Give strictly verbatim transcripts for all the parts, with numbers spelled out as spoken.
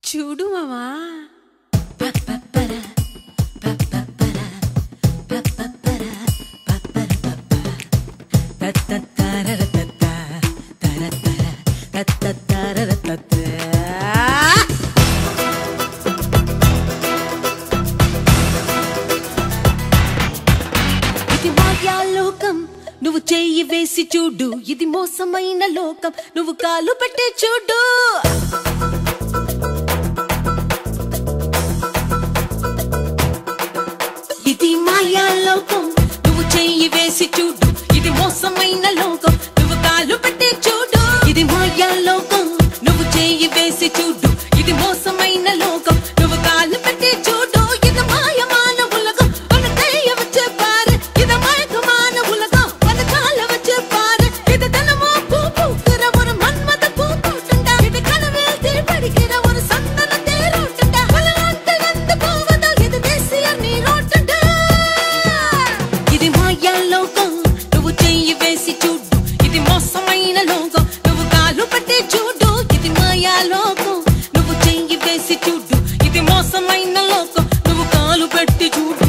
చూడు మామా ఇది మాయాలోకం నువ్వు చెయ్యి వేసి చూడు ఇది మోసమైన లోకం నువ్వు కాలు పెట్టి చూడు ఇది మాయాలోకం నువ్వు చెయ్యి వేసి చూడు ఇది మోసమైన లోకం నువ్వు కాలు పెట్టి చూడు ఇది మాయాలోకం నువ్వు చెయ్యి వేసి చూడు ఇది మోసమైన లోకం నువ్వు కాలు పెట్టి చూడు ఇది మాయமான உலகம் உன கைய வச்சு பாரு இது மயக்கமான உலகம் உன கால வச்சு பாரு இது தினமோ பூ பூக்கிற ஒரு மன்மத பூத்தோட்டண்டா இது கனவில் தீ படிக்கிற ஒரு சந்தன தேரோட்டண்டா வளர்ந்து வந்து போவதா இது தேசிய நீரோட்டண்டா ఇది మాయాలోకం నువ్వు చెయ్యి వేసి చూడు ఇది మోసమైన లోకం నువ్వు కాలు పెట్టి చూడు ఇది మాయాలోకం నువ్వు చెయ్యి వేసి చూడు ఇది మోసమైన లోకం నువ్వు కాలు పెట్టి చూడు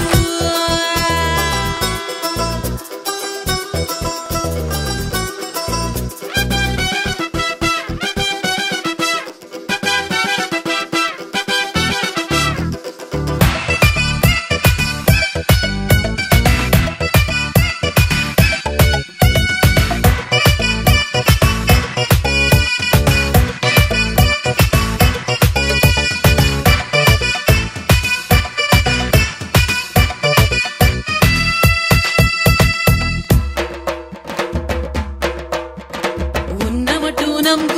உன்னமட்டு நம்பு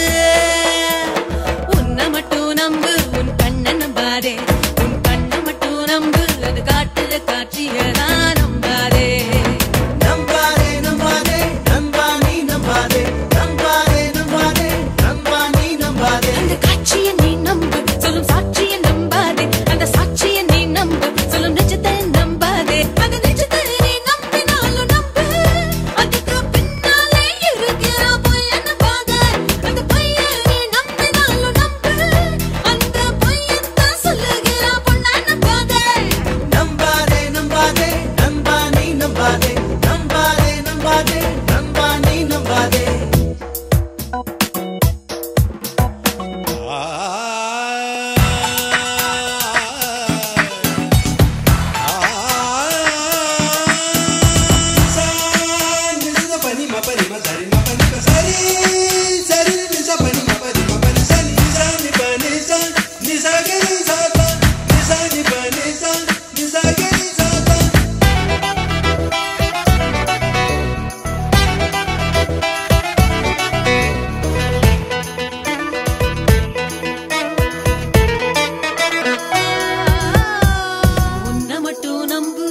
உன்னமட்டு நம்பு உன் கண்ண நம்பாதே உன் கண்ண மட்டும் நம்பு அது காட்டுற காட்சியதான் நம்பாதே நம்பாதே நம்பாதே நம்பா நீ நம்பாதே நம்பாதே நம்பாதே நம்பா நீ நம்பாதே அந்த காட்சியை நீ நம்பு சொல்லும் சாட்சியை நம்பாதே அந்த சாட்சியை நீ நம்பு சொல்லும் நிஜத்தை நம்பாதே அந்த நிஜத்தை நீ நம்பினாலும் நம்பு அதுக்கு பின்னாலே இருக்கிற பொய்யை நம்பாதே அந்த பொய்யை நீ நம்பினாலும் நம்பு அந்த பொய்யத்தான் சொல்லுகிற பொண்ணை நம்பாதே நம்பாதே நம்பாதே நம்பா நீ நம்பாதே நம்பாதே நம்பாதே நம்பா நீ நம்பாதே உன்னை மட்டும் நம்பு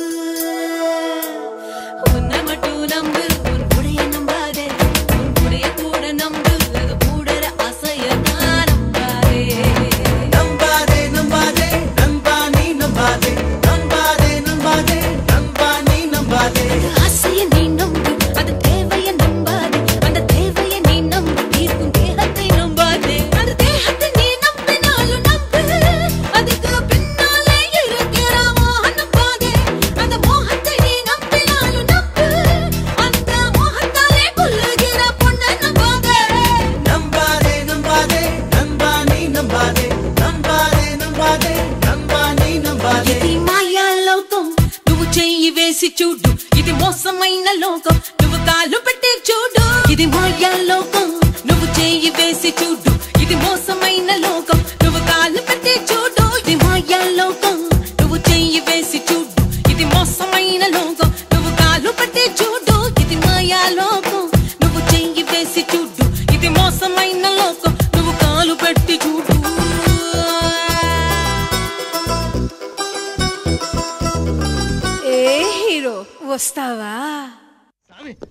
உன்னை மட்டும் நம்பு உன் கூடைய நம்பாதே உன் கூடைய கூட நம்பு அது கூடற ஆசையதான் நம்பாதே நம்பாதே நம்பாதே நம்பா நீ நம்பாதே நம்பாதே நம்பாதே நம்பா நீ நம்பாதே அது ஆசையை நீ நம்பு அது தேவையை நம்பாதே அந்த தேவையை நீ நம்பு இருக்கும் தேகத்தை நம்பாதே அந்த தேகத்தை நீ நம்பினாலும் நம்பு அதுக்கு பின்னாலே இருக்கிற மோகம் நம்பாதே அந்த மோகத்தை நீ நம்பினாலும் நம்பு அந்த மோகத்தாலே கொல்லுகிற பொண்ணை நம்பாதே நம்பாதே நம்பாதே நம்பா நீ நம்பாதே நம்பாதே நம்பாதே நம்பா நீ நம்பாதே ఇది మాయాలోకం నువ్వు చెయ్యి వేసి చూడు ఇది మోసమైన లోకం నువ్వు కాలు పెట్టి చూడు ఇది మాయాలోకం నువ్వు చెయ్యి వేసి చూడు ఇది మోసమైన లోకం నువ్వు కాలు పెట్టి చూడు ఇది మాయాలోకం నువ్వు చెయ్యి వేసి చూడు ఇది మోసమైన లోకం నువ్వు కాలు పెట్టి చూడు ఇది మాయాలోకం నువ్వు చెయ్యి వేసి చూడు ఇది మోసమైన లోకం నువ్వు కాలు పెట్టి చూడు ఏ హీరో వస్తావా?